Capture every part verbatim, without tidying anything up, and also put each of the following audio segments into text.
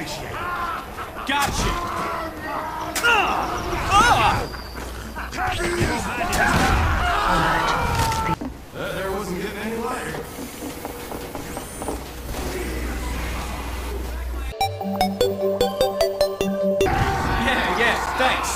appreciate it. Gotcha! Uh, uh. That there wasn't getting any lighter. Yeah, yeah, thanks.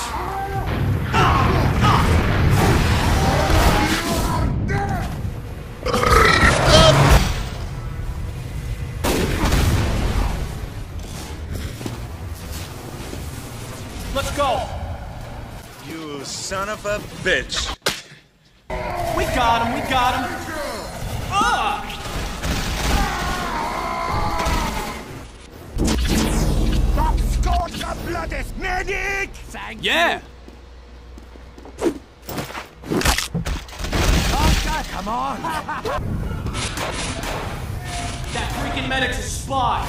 Let's go. You son of a bitch. We got him, we got him. Ah! Stop scorch the bloody medic! Thank Yeah. you. Okay, come on. That freaking medic's a spy.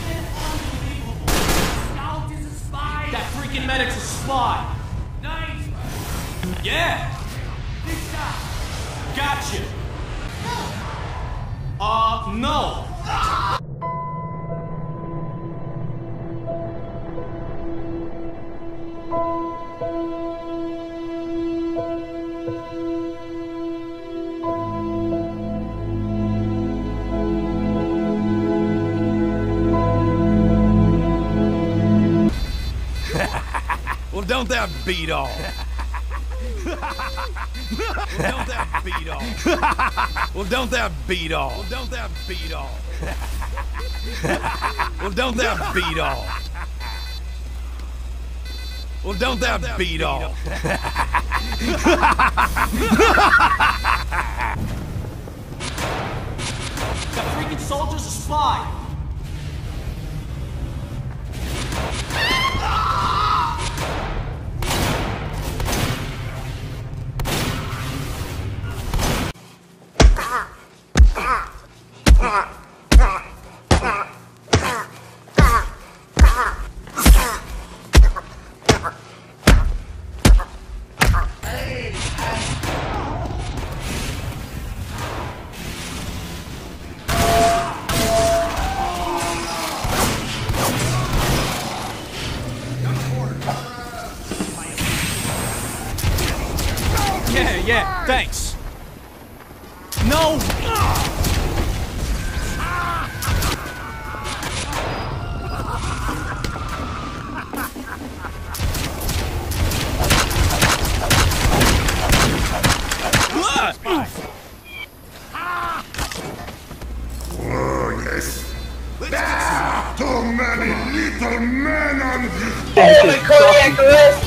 Scout is a spy. That freaking medic's a spy. Nice. Yeah. Big shot. Gotcha. Uh, no. Well, don't that beat all? Well, don't that beat all? Well, don't that beat all? Well, don't that beat all? Well, don't that beat all? Well, don't that beat all? That freaking soldier's a spy. Yeah, yeah, thanks. No! Oh, yes. There are too many little men on this. Correct,